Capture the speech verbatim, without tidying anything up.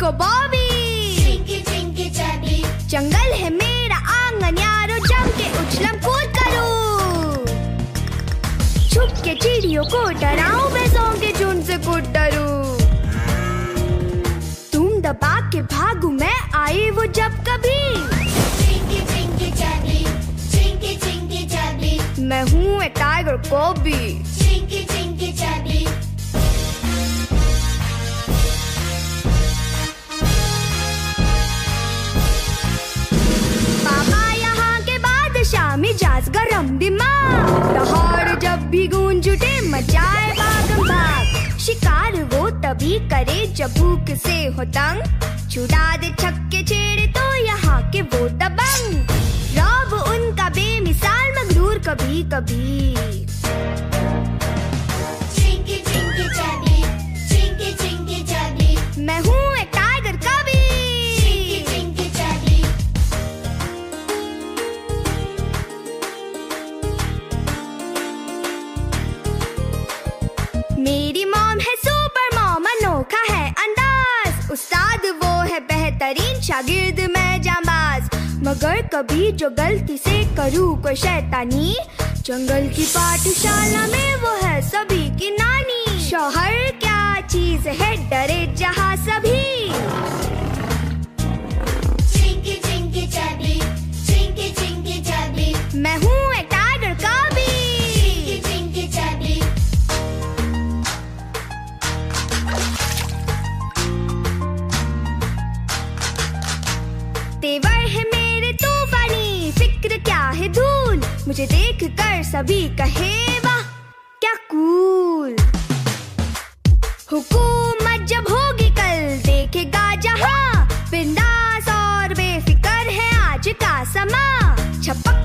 को बॉबी। चिंकी चिंकी चैबी। जंगल है मेरा आंगन यारो, जम के उछलम कूद करूं। छुप के चिड़ियों को डराऊं, भैंसों के झुंड से कूद डरूं। तुम दबा के भागू, मैं आई वो जब कभी। चिंकी चिंकी चैबी। चिंकी चिंकी चैबी। मैं हूँ एक टाइगर कॉबी। चिंकी चिंकी चैबी। मिजाज गरम दिमाग, दहाड़ जब भी गूंज उठे मचाए भागम भाग। शिकार वो तभी करे जब भूख से हो तंग, छुड़ा दे छक्के छेड़े तो यहाँ के वो दबंग। रौब उनका बेमिसाल मगरूर कभी कभी। चिंकी चिंकी चैबी। चिंकी चिंकी चैबी। मैं हूँ एक टाइगर कभी। चिंकी चिंकी चैबी। मेरी मॉम है सुपर मॉम, अनोखा है अंदाज। उस्ताद वो है बेहतरीन, शागिर्द मैं जांबाज। मगर कभी जो गलती से करूँ कोई शैतानी, जंगल की पाठशाला में वो है सभी की नानी। शौहर क्या चीज है, डरे जहाँ सभी। चिंकी चिंकी चैबी। चिंकी चिंकी चैबी। मैं हूँ एक टाइगर कभी। चिंकी चिंकी चैबी। तेवर है मेरे तूफानी, फिक्र क्या है धूल। मुझे देख कर सभी कहे वाह क्या कूल। हुकूमत जब होगी कल देखेगा जहां, बिंदास और बेफिक्र है आज का समा। छपक